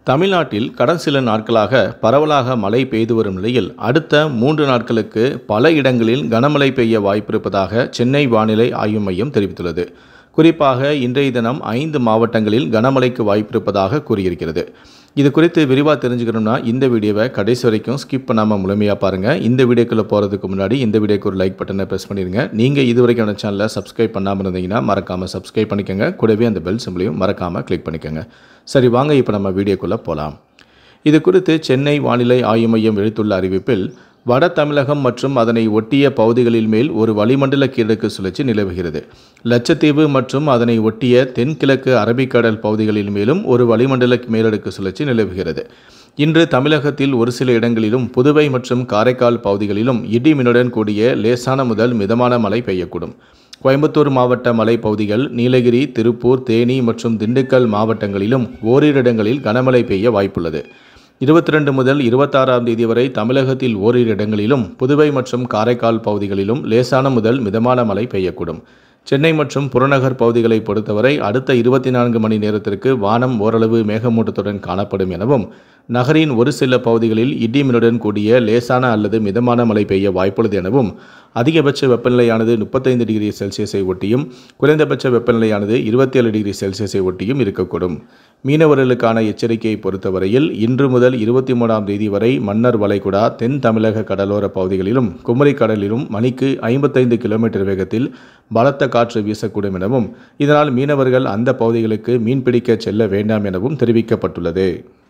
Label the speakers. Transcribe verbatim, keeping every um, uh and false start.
Speaker 1: தமிழ்நாட்டில் கடந்த சில நாட்களாக பரவலாக மழை பெய்து வரும் நிலையில் அடுத்த மூன்று நாட்களுக்கு பல இடங்களில் கனமழை பெய்ய வாய்ப்பிருப்பதாக சென்னை வானிலை ஆய்வு மையம் தெரிவித்துள்ளது. குறிப்பாக இன்றைய தினம் ஐந்து மாவட்டங்களில் கனமழைக்கு வாய்ப்பிருப்பதாக கூறியிருக்கிறது. இது குறித்து விரிவாக தெரிஞ்சுக்கணும்னா இந்த வீடியோவை கடைசி வரைக்கும் ஸ்கிப் பண்ணாமல் முழுமையாக பாருங்கள். இந்த வீடியோக்குள்ளே போகிறதுக்கு முன்னாடி இந்த வீடியோக்கு ஒரு லைக் பட்டனை ப்ரெஸ் பண்ணிடுங்க. நீங்கள் இது வரைக்கும் அந்த சேனலை சப்ஸ்கிரைப் பண்ணாமல் இருந்தீங்கன்னா மறக்காமல் சப்ஸ்கிரைப் பண்ணிக்கோங்க. கூடவே அந்த பெல் சிம்பிளையும் மறக்காமல் கிளிக் பண்ணிக்கோங்க. சரி, வாங்க இப்போ நம்ம வீடியோக்குள்ளே போகலாம். இது குறித்து சென்னை வானிலை ஆய்வு மையம் வெளியிட்டுள்ள அறிவிப்பில், வட தமிழகம் மற்றும் அதனை ஒட்டிய பகுதிகளில் மேல் ஒரு வளிமண்டல கீழடுக்கு சுழற்சி நிலவுகிறது. லட்சத்தீவு மற்றும் அதனை ஒட்டிய தென்கிழக்கு அரபிக்கடல் பகுதிகளில் மேலும் ஒரு வளிமண்டல மேலடுக்கு சுழற்சி நிலவுகிறது. இன்று தமிழகத்தில் ஒரு சில இடங்களிலும் புதுவை மற்றும் காரைக்கால் பகுதிகளிலும் இடி மின்னுடன் கூடிய லேசான முதல் மிதமான மழை பெய்யக்கூடும். கோயம்புத்தூர் மாவட்ட மலைப்பகுதிகள், நீலகிரி, திருப்பூர், தேனி மற்றும் திண்டுக்கல் மாவட்டங்களிலும் ஓரிரு இடங்களில் கனமழை பெய்ய வாய்ப்புள்ளது. இருபத்தி ரெண்டு முதல் இருபத்தாறாம் தேதி வரை தமிழகத்தில் ஓரிரு இடங்களிலும் புதுவை மற்றும் காரைக்கால் பகுதிகளிலும் லேசான முதல் மிதமான மழை பெய்யக்கூடும். சென்னை மற்றும் புறநகர் பகுதிகளை பொறுத்தவரை அடுத்த இருபத்தி நான்கு மணி நேரத்திற்கு வானம் ஓரளவு மேகமூட்டத்துடன் காணப்படும் எனவும், நகரின் ஒரு சில பகுதிகளில் இடி மின்னுடன் கூடிய லேசான அல்லது மிதமான மழை பெய்ய வாய்ப்புள்ளது எனவும், அதிகபட்ச வெப்பநிலையானது முப்பத்தைந்து டிகிரி செல்சியஸை ஒட்டியும் குறைந்தபட்ச வெப்பநிலையானது இருபத்தி ஏழு டிகிரி செல்சியஸை ஒட்டியும் இருக்கக்கூடும். மீனவர்களுக்கான எச்சரிக்கையை பொறுத்தவரையில் இன்று முதல் இருபத்தி மூணாம் தேதி வரை மன்னார் வளைகுடா, தென் தமிழக கடலோர பகுதிகளிலும் குமரி கடலிலும் மணிக்கு ஐம்பத்தைந்து கிலோமீட்டர் வேகத்தில் பலத்த காற்று வீசக்கூடும் எனவும், இதனால் மீனவர்கள் அந்த பகுதிகளுக்கு மீன்பிடிக்க செல்ல வேண்டாம் எனவும் தெரிவிக்கப்பட்டுள்ளது.